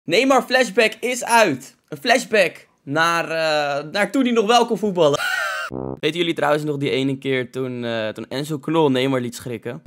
Neymar flashback is uit. Een flashback naar toen hij nog wel kon voetballen. Weten jullie trouwens nog die ene keer toen Enzo Knol Neymar liet schrikken?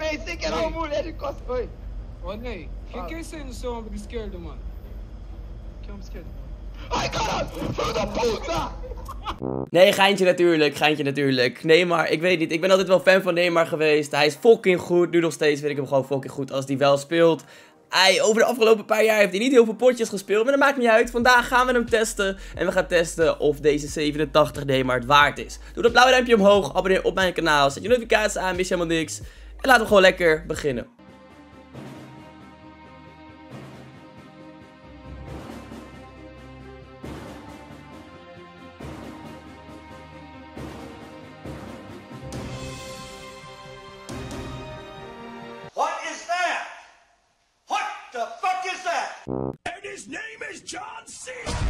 Oh nee, quem saindo do seu ombro esquerdo, mano? Quem ombro esquerdo? Ai, caralho! Filho da puta! Nee, geintje natuurlijk. Neymar, ik weet niet. Ik ben altijd wel fan van Neymar geweest. Hij is fucking goed. Nu nog steeds vind ik hem gewoon fucking goed als hij wel speelt. Over de afgelopen paar jaar heeft hij niet heel veel potjes gespeeld. Maar dat maakt niet uit. Vandaag gaan we hem testen. En we gaan testen of deze 87 Neymar het waard is. Doe dat blauwe duimpje omhoog. Abonneer op mijn kanaal. Zet je notificaties aan. Mis je helemaal niks. En laten we gewoon lekker beginnen. What is that? What the fuck is that? And his name is John C.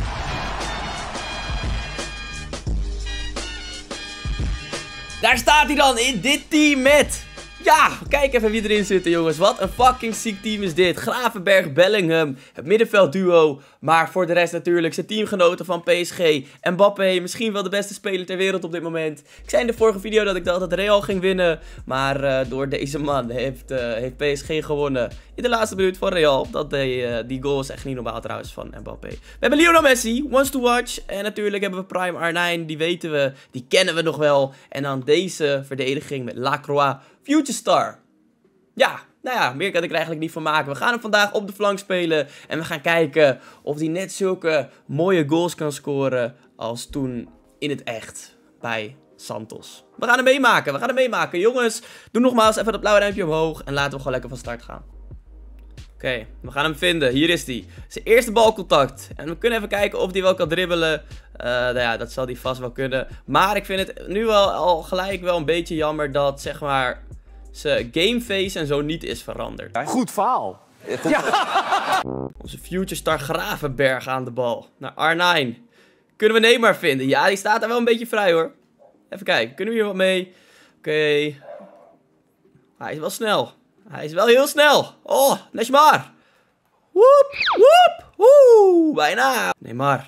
Daar staat hij dan in dit team met... Ja, kijk even wie erin zitten, jongens. Wat een fucking ziek team is dit. Gravenberch, Bellingham, het middenveldduo. Maar voor de rest natuurlijk zijn teamgenoten van PSG. Mbappé, misschien wel de beste speler ter wereld op dit moment. Ik zei in de vorige video dat ik dacht dat Real ging winnen. Maar door deze man heeft PSG gewonnen. In de laatste minuut van Real. Die goal is echt niet normaal trouwens van Mbappé. We hebben Lionel Messi, wants to watch. En natuurlijk hebben we Prime R9, die weten we, die kennen we nog wel. En dan deze verdediging met Lacroix, Future Star. Ja, nou ja, meer kan ik er eigenlijk niet van maken. We gaan hem vandaag op de flank spelen. En we gaan kijken of hij net zulke mooie goals kan scoren als toen in het echt bij Santos. We gaan hem meemaken. Jongens, doe nogmaals even dat blauwe duimpje omhoog. En laten we gewoon lekker van start gaan. Oké, we gaan hem vinden. Hier is hij. Zijn eerste balcontact. En we kunnen even kijken of hij wel kan dribbelen. Nou ja, dat zal hij vast wel kunnen. Maar ik vind het nu wel al gelijk wel een beetje jammer dat, zeg maar, zijn gameface en zo niet is veranderd. Goed verhaal. Onze future star Gravenberch aan de bal. Naar R9. Kunnen we Neymar vinden? Ja, die staat er wel een beetje vrij hoor. Even kijken, kunnen we hier wat mee? Oké. Hij is wel snel. Hij is wel heel snel. Oh, Neymar. Woep, woep. Woe, bijna. Neymar.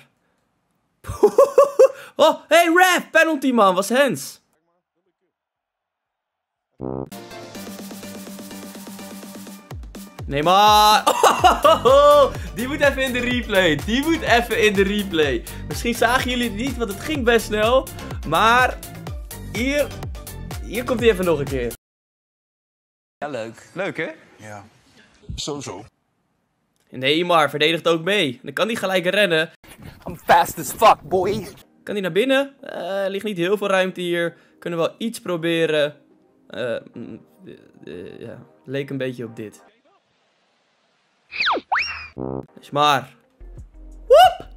Oh, hey ref. Penalty man, was hands. Neymar. Oh, die moet even in de replay. Misschien zagen jullie het niet, want het ging best snel. Maar hier komt hij even nog een keer. Ja, leuk. Leuk, hè? Ja, sowieso. Neymar verdedigt ook mee. Dan kan hij gelijk rennen. I'm fast as fuck, boy. Kan hij naar binnen? Er ligt niet heel veel ruimte hier. Kunnen we wel iets proberen. Ja, leek een beetje op dit. Neymar. Woep!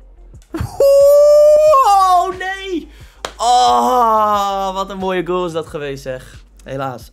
Oh, nee! Oh, wat een mooie goal is dat geweest, zeg. Helaas.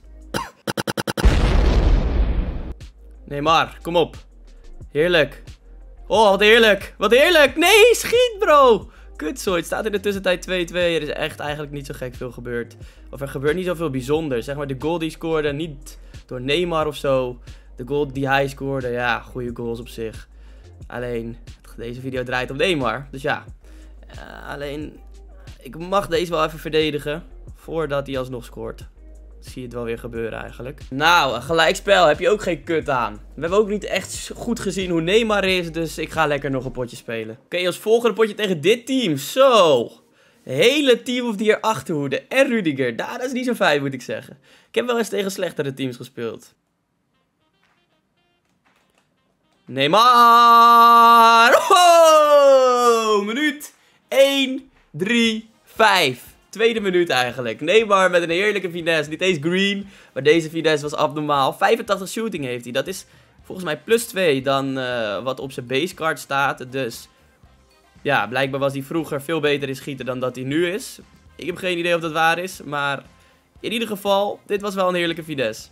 Neymar, kom op. Heerlijk. Oh, wat heerlijk. Wat heerlijk. Nee, schiet, bro. Kutzooi. Het staat in de tussentijd 2-2. Er is echt eigenlijk niet zo gek veel gebeurd. Of er gebeurt niet zoveel bijzonders. Zeg maar, de goal die scoorde, niet door Neymar of zo. De goal die hij scoorde, ja, goede goals op zich. Alleen, deze video draait om Neymar. Dus ja. Alleen, ik mag deze wel even verdedigen. Voordat hij alsnog scoort. Zie je het wel weer gebeuren eigenlijk. Nou, een gelijkspel heb je ook geen kut aan. We hebben ook niet echt goed gezien hoe Neymar is. Dus ik ga lekker nog een potje spelen. Oké, als volgende potje tegen dit team. Zo. Hele team of die hier achterhoede. En Rudiger. Dat is niet zo fijn, moet ik zeggen. Ik heb wel eens tegen slechtere teams gespeeld. Neymar. Oh, minuut 1, 3, 5. Tweede minuut eigenlijk. Neymar met een heerlijke finesse. Niet eens green, maar deze finesse was abnormaal. 85 shooting heeft hij. Dat is volgens mij plus 2 dan wat op zijn basecard staat. Dus ja, blijkbaar was hij vroeger veel beter in schieten dan dat hij nu is. Ik heb geen idee of dat waar is, maar in ieder geval, dit was wel een heerlijke finesse.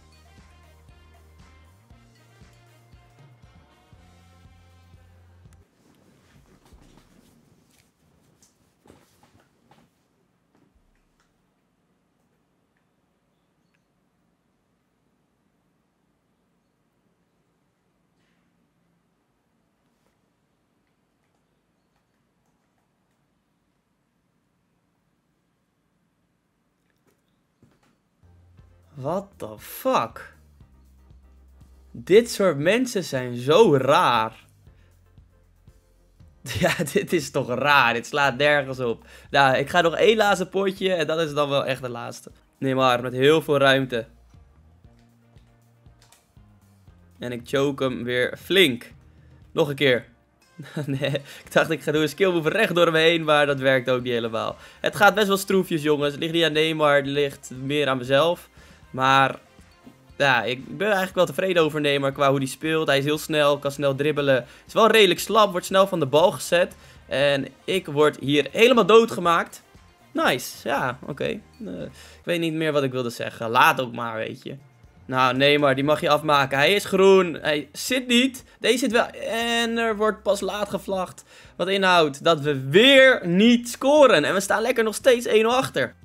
What the fuck? Dit soort mensen zijn zo raar. Ja, dit is toch raar. Dit slaat nergens op. Nou, ik ga nog één laatste potje en dat is dan wel echt de laatste. Neymar met heel veel ruimte. En ik choke hem weer flink. Nog een keer. Nee, ik dacht ik ga doen een skill move recht door hem heen, maar dat werkt ook niet helemaal. Het gaat best wel stroefjes, jongens. Het ligt niet aan Neymar, het ligt meer aan mezelf. Maar ja, ik ben eigenlijk wel tevreden over Neymar qua hoe hij speelt. Hij is heel snel, kan snel dribbelen. Is wel redelijk slap, wordt snel van de bal gezet. En ik word hier helemaal doodgemaakt. Nice, ja, oké. Ik weet niet meer wat ik wilde zeggen. Laat ook maar, weet je. Nou, Neymar, die mag je afmaken. Hij is groen. Hij zit niet. Deze zit wel. En er wordt pas laat gevlacht. Wat inhoudt dat we weer niet scoren. En we staan lekker nog steeds 1-0 achter.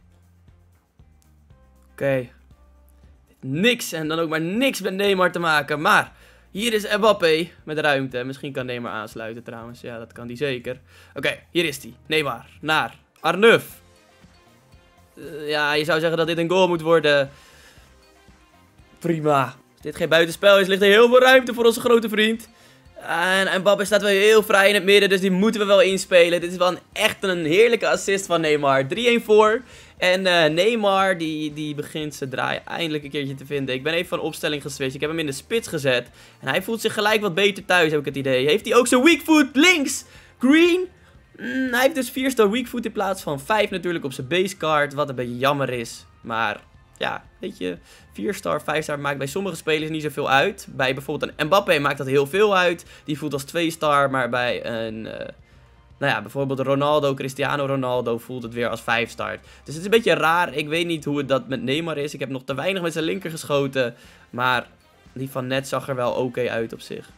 Oké. Niks. En dan ook maar niks met Neymar te maken. Maar hier is Mbappé met ruimte. Misschien kan Neymar aansluiten trouwens. Ja, dat kan die zeker. Oké, hier is hij. Neymar naar Arneuf. Ja, je zou zeggen dat dit een goal moet worden. Prima. Als dit geen buitenspel is, ligt er heel veel ruimte voor onze grote vriend. En Mbappé staat wel heel vrij in het midden, dus die moeten we wel inspelen. Dit is wel echt een heerlijke assist van Neymar. 3-1 voor. En Neymar, die begint zijn draai eindelijk een keertje te vinden. Ik ben even van opstelling geswitcht. Ik heb hem in de spits gezet. En hij voelt zich gelijk wat beter thuis, heb ik het idee. Heeft hij ook zijn weak foot links? Green? Hij heeft dus 4-star weak foot in plaats van 5 natuurlijk op zijn base card. Wat een beetje jammer is. Maar ja, weet je, 4-star, 5-star maakt bij sommige spelers niet zoveel uit. Bij bijvoorbeeld een Mbappé maakt dat heel veel uit. Die voelt als 2-star, maar bij een, nou ja, bijvoorbeeld Ronaldo, Cristiano Ronaldo voelt het weer als 5-star. Dus het is een beetje raar. Ik weet niet hoe het dat met Neymar is. Ik heb nog te weinig met zijn linker geschoten. Maar die van net zag er wel oké uit op zich.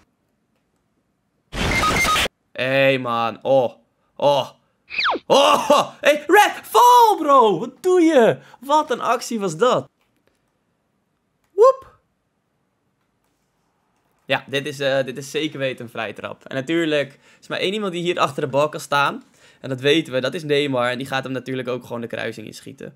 Hé man, oh. Hey, Red, val bro! Wat doe je? Wat een actie was dat. Woep. Ja, dit is zeker weten een vrije trap. En natuurlijk is maar één iemand die hier achter de bal kan staan. En dat weten we, dat is Neymar. En die gaat hem natuurlijk ook gewoon de kruising inschieten.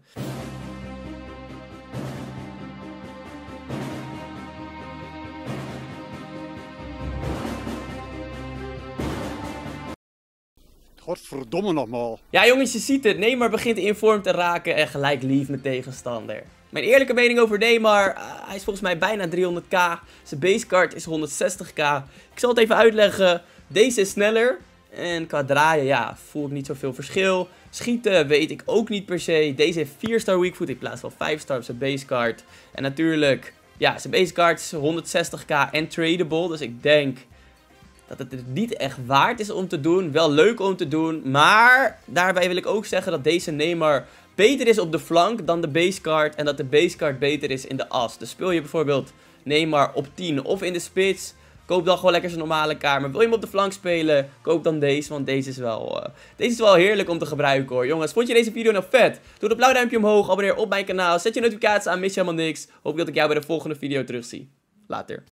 Godverdomme nogmaals. Ja jongens, je ziet het. Neymar begint in vorm te raken en gelijk lief met tegenstander. Mijn eerlijke mening over Neymar, hij is volgens mij bijna 300k. Zijn basecard is 160k. Ik zal het even uitleggen. Deze is sneller. En qua draaien, ja, voel ik niet zoveel verschil. Schieten weet ik ook niet per se. Deze heeft 4-star weakfoot in plaats van 5-star op zijn basecard. En natuurlijk, ja, zijn basecard is 160k en tradable. Dus ik denk dat het niet echt waard is om te doen. Wel leuk om te doen. Maar daarbij wil ik ook zeggen dat deze Neymar beter is op de flank dan de basecard. En dat de basecard beter is in de as. Dus speel je bijvoorbeeld Neymar op 10 of in de spits. Koop dan gewoon lekker zijn normale kamer. Wil je hem op de flank spelen? Koop dan deze. Want deze is wel heerlijk om te gebruiken hoor. Jongens, vond je deze video nou vet? Doe het blauw duimpje omhoog. Abonneer op mijn kanaal. Zet je notificaties aan. Mis je helemaal niks. Hoop dat ik jou bij de volgende video terugzie. Later.